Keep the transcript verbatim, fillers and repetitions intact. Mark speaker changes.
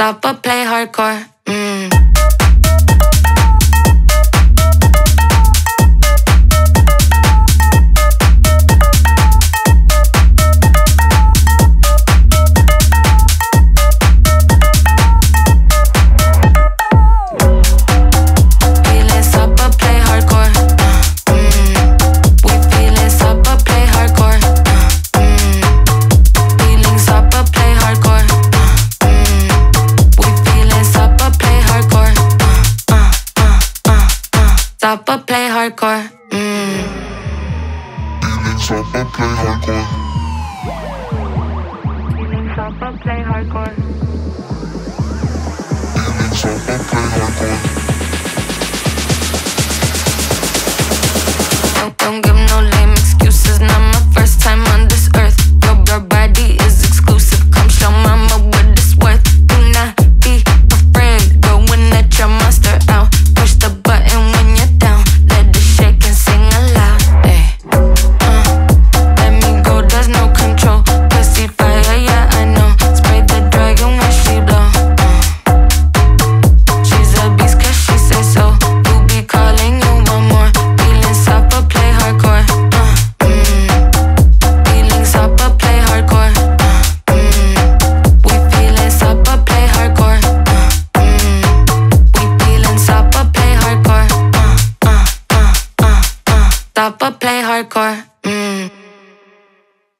Speaker 1: Stop or play hardcore. Mm. Stop or play hardcore. Mm.
Speaker 2: Stop or play hardcore.
Speaker 1: Stop or play hardcore.
Speaker 2: Stop or play hardcore.
Speaker 1: Don't, don't give no lame excuses. Not my first time on this earth. Your, your body is exclusive. Come show mama what it's worth. Do not be afraid. Going at your monster out. Push the button when you're down. Let it shake and sing aloud. Ay. Uh, let me go, there's no control. Pussy fire, yeah, I know. Spray the dragon when she blow. Uh, she's a beast cause she say so. You be calling, you want more. Feeling soft but play hardcore. Uh, mm. Feeling soft but play hardcore. Uh, mm. We feeling soft but play hardcore. Uh, mm. We feeling soft but play hardcore. Uh, uh, uh, uh, uh. Stop or play hardcore. Mm.